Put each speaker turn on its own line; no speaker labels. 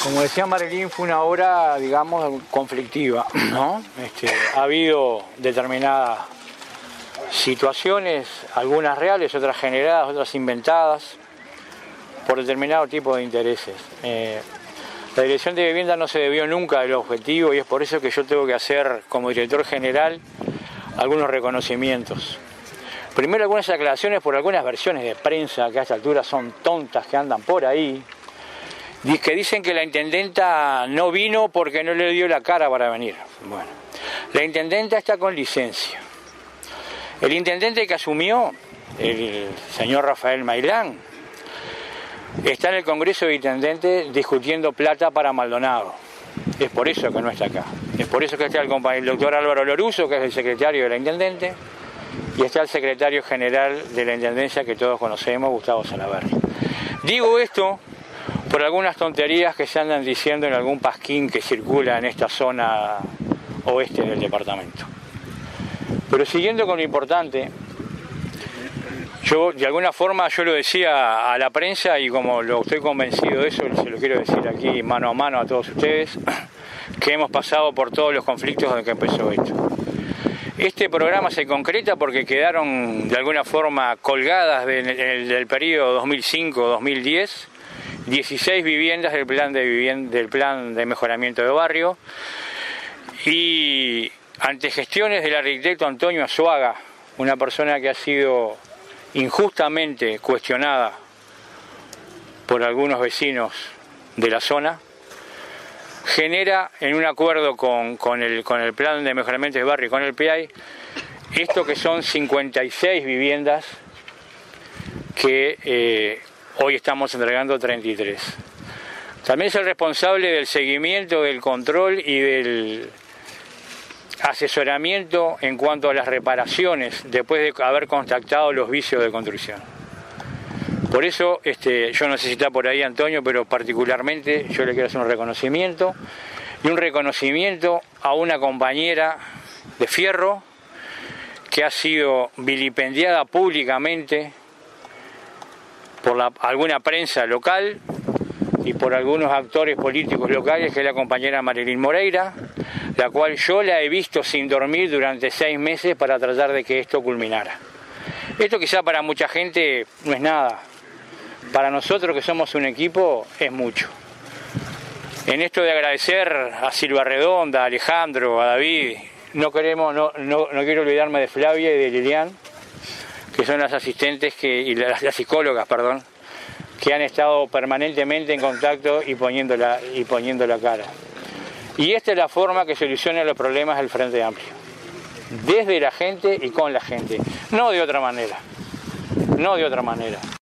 Como decía Marilyn, fue una obra, digamos, conflictiva, ¿no? Ha habido determinadas situaciones, algunas reales, otras generadas, otras inventadas, por determinado tipo de intereses. La Dirección de Vivienda no se desvió nunca del objetivo y es por eso que yo tengo que hacer, como director general, algunos reconocimientos. Primero, algunas aclaraciones por algunas versiones de prensa que a esta altura son tontas, que andan por ahí, que dicen que la intendenta no vino porque no le dio la cara para venir. Bueno, la intendenta está con licencia. El intendente que asumió, el señor Rafael Mailán, está en el Congreso de Intendentes discutiendo plata para Maldonado. Es por eso que no está acá. Es por eso que está el doctor Álvaro Loruso, que es el secretario de la Intendente, y está el secretario general de la Intendencia que todos conocemos, Gustavo Salaverry. Digo esto por algunas tonterías que se andan diciendo en algún pasquín que circula en esta zona oeste del departamento. Pero siguiendo con lo importante, yo de alguna forma yo lo decía a la prensa y como estoy convencido de eso, se lo quiero decir aquí mano a mano a todos ustedes, que hemos pasado por todos los conflictos desde que empezó esto. Este programa se concreta porque quedaron de alguna forma colgadas del periodo 2005-2010 16 viviendas del plan de mejoramiento de barrio, y ante gestiones del arquitecto Antonio Azuaga, una persona que ha sido injustamente cuestionada por algunos vecinos de la zona, genera en un acuerdo con el plan de mejoramiento de barrio y con el PEAI esto que son 56 viviendas que hoy estamos entregando 33. También es el responsable del seguimiento, del control y del asesoramiento en cuanto a las reparaciones después de haber contactado los vicios de construcción. Por eso yo no sé si está por ahí Antonio, pero particularmente yo le quiero hacer un reconocimiento a una compañera de Fierro que ha sido vilipendiada públicamente por alguna prensa local y por algunos actores políticos locales, que es la compañera Marilyn Moreira, la cual yo la he visto sin dormir durante 6 meses para tratar de que esto culminara. Esto quizá para mucha gente no es nada, para nosotros que somos un equipo es mucho. En esto de agradecer a Silva Redonda, a Alejandro, a David, no quiero olvidarme de Flavia y de Lilian, que son las asistentes y las psicólogas, que han estado permanentemente en contacto y poniendo la cara. Y esta es la forma que soluciona los problemas del Frente Amplio. Desde la gente y con la gente. No de otra manera.